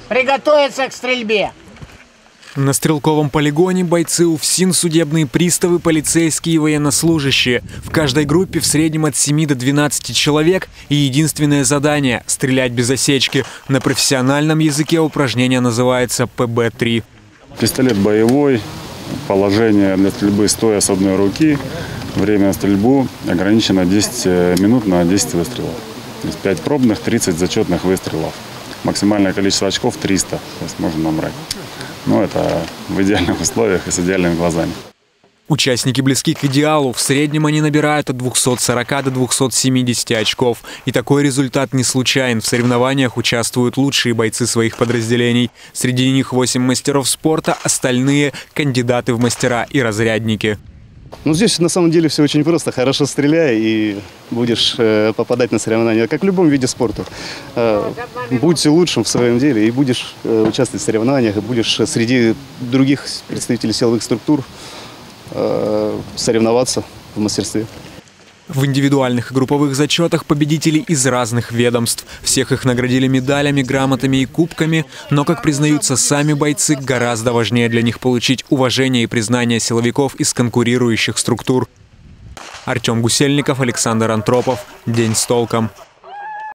Приготовиться к стрельбе. На стрелковом полигоне бойцы УФСИН, судебные приставы, полицейские и военнослужащие. В каждой группе в среднем от 7 до 12 человек и единственное задание – стрелять без осечки. На профессиональном языке упражнение называется ПБ-3. Пистолет боевой, положение для стрельбы стоя с одной руки. Время на стрельбу ограничено 10 минут на 10 выстрелов. То есть 5 пробных, 30 зачетных выстрелов. Максимальное количество очков 300, то есть можно набрать. Но это в идеальных условиях и с идеальными глазами. Участники близки к идеалу. В среднем они набирают от 240 до 270 очков. И такой результат не случайен. В соревнованиях участвуют лучшие бойцы своих подразделений. Среди них 8 мастеров спорта, остальные – кандидаты в мастера и разрядники. Ну, здесь на самом деле все очень просто. Хорошо стреляй и будешь попадать на соревнования, как в любом виде спорта. Будь лучшим в своем деле и будешь участвовать в соревнованиях, и будешь среди других представителей силовых структур соревноваться в мастерстве. В индивидуальных и групповых зачетах победители из разных ведомств. Всех их наградили медалями, грамотами и кубками. Но, как признаются сами бойцы, гораздо важнее для них получить уважение и признание силовиков из конкурирующих структур. Артем Гусельников, Александр Антропов. День с толком.